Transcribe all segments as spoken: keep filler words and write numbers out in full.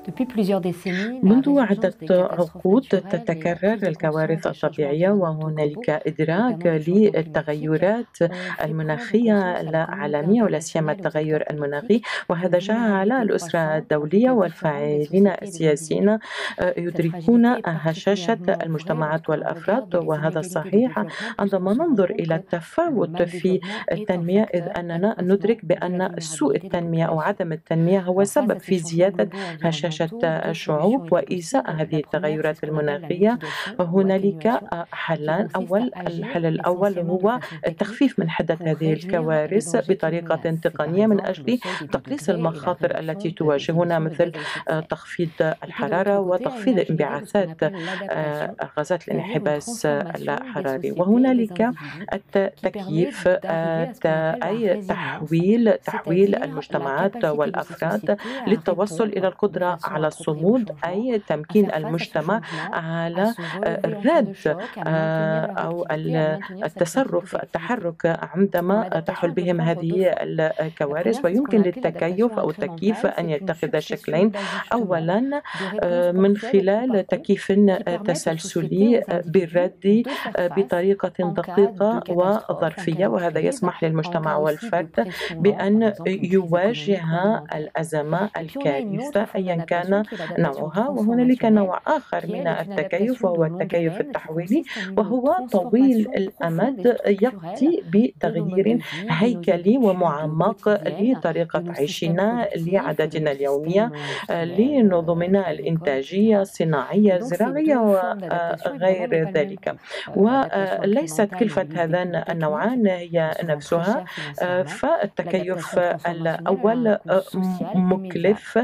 منذ عدة عقود تتكرر الكوارث الطبيعية، وهنالك إدراك للتغيرات المناخية العالمية ولا سيما التغير المناخي، وهذا جعل الأسرة الدولية والفاعلين السياسيين يدركون هشاشة المجتمعات والأفراد. وهذا صحيح عندما ننظر إلى التفاوت في التنمية، إذ أننا ندرك بأن سوء التنمية أو عدم التنمية هو سبب في زيادة هشاشة الشعوب. وإزاء هذه التغيرات المناخية هنالك حلان. أول الحل الأول هو التخفيف من حدة هذه الكوارث بطريقة تقنية من أجل تقليص المخاطر التي تواجهنا، مثل تخفيض الحرارة وتخفيض انبعاثات غازات الانحباس الحراري. وهنالك التكييف، أي تحويل تحويل المجتمعات والأفراد للتوصل إلى القدرة على الصمود، أي تمكين المجتمع على الرد أو التصرف التحرك عندما تحل بهم هذه الكوارث. ويمكن للتكيف أو التكييف أن يتخذ شكلين: أولا من خلال تكييف تسلسلي بالرد بطريقة دقيقة وظرفية، وهذا يسمح للمجتمع والفرد بأن يواجه الأزمة الكارثة أيا كان نوعها. وهنالك نوع آخر من التكيف وهو التكيف التحويلي، وهو طويل الأمد، يأتي بتغيير هيكلي ومعمق لطريقة عيشنا، لعاداتنا اليومية، لنظمنا الإنتاجية الصناعية الزراعية وغير ذلك. وليست كلفة هذان النوعان هي نفسها، فالتكيف الأول مكلف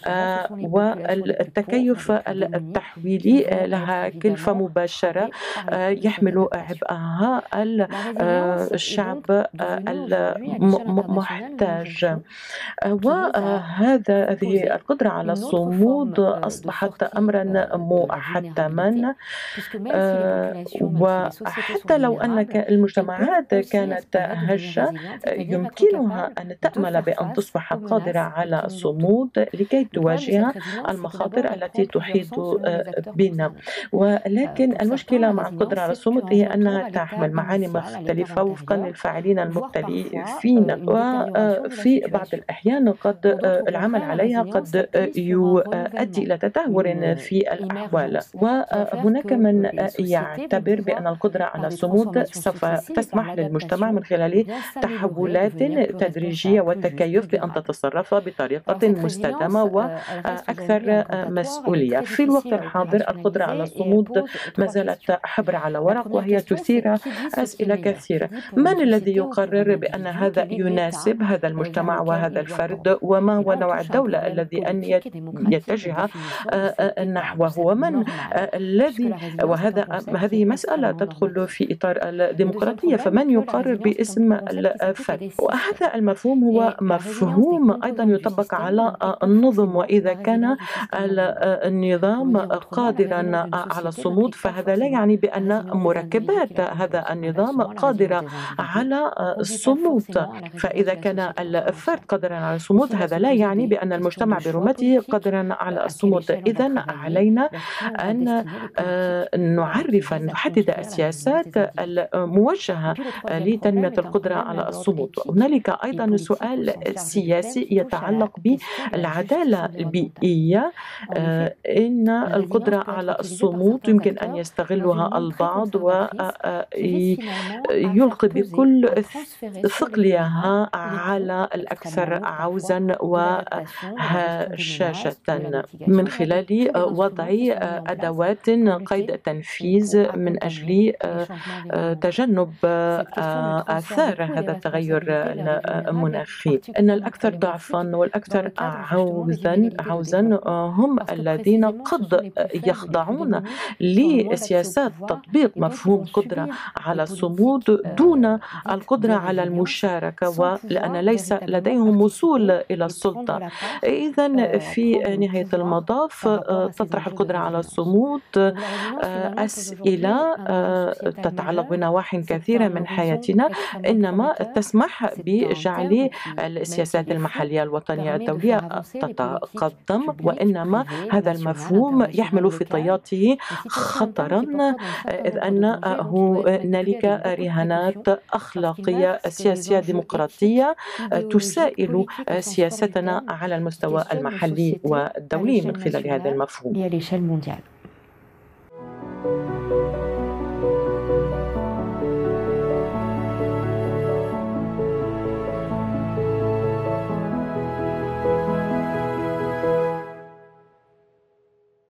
والتكيف التحويلي لها كلفة مباشرة يحمل عبئها الشعب المحتاج. وهذا هذه القدرة على الصمود أصبحت أمرا محتما. وحتى لو أن المجتمعات كانت هشة، يمكنها أن تأمل بأن تصبح قادرة على الصمود لكي تواجه المخاطر التي تحيط بنا. ولكن المشكلة مع القدرة على الصمود هي أنها تحمل معاني مختلفة وفقا للفاعلين المختلفين، وفي بعض الأحيان قد العمل عليها قد يؤدي إلى تدهور في الأحوال. وهناك من يعتبر بأن القدرة على الصمود سوف تسمح للمجتمع من خلال تحولات تدريجية والتكيف بأن تتصرف بطريقة مستدامة وأكثر مسؤولية. في الوقت الحاضر القدرة على الصمود ما زالت حبر على ورق، وهي تثير أسئلة كثيرة: من الذي يقرر بأن هذا يناسب هذا المجتمع وهذا الفرد؟ وما هو نوع الدولة الذي أن يتجه نحوه؟ ومن الذي، وهذا هذه مسألة تدخل في إطار الديمقراطية، فمن يقرر باسم الفرد؟ وهذا المفهوم هو مفهوم أيضا يطبق على النظم، وإذا كان النظام قادرا على الصمود فهذا لا يعني بأن مركبات هذا النظام قادرة على الصمود. فإذا كان الفرد قادرا على الصمود هذا لا يعني بأن المجتمع برمته قادرا على الصمود. إذن علينا أن نعرف أن نحدد السياسات الموجهة لتنمية القدرة على الصمود. هنالك أيضا سؤال سياسي يتعلق بالعدالة البيئية. إن القدرة على الصمود يمكن أن يستغلها البعض ويلقي بكل ثقلها على الأكثر عوزا وهشاشة من خلال وضع أدوات قيد التنفيذ من أجل تجنب آثار هذا التغير المناخي. إن الأكثر ضعفا والأكثر عوزا عوزا هم الذين قد يخضعون لسياسات تطبيق مفهوم قدرة على الصمود دون القدرة على المشاركة، ولأن ليس لديهم وصول إلى السلطة. إذن في نهاية المطاف تطرح القدرة على الصمود أسئلة تتعلق بنواحي كثيرة من حياتنا، إنما تسمح بجعل السياسات المحلية الوطنية الدولية تتقدم يحطم، وإنما هذا المفهوم يحمل في طياته خطرا، إذ أن هنالك رهانات أخلاقية سياسية ديمقراطية تسائل سياستنا على المستوى المحلي والدولي من خلال هذا المفهوم.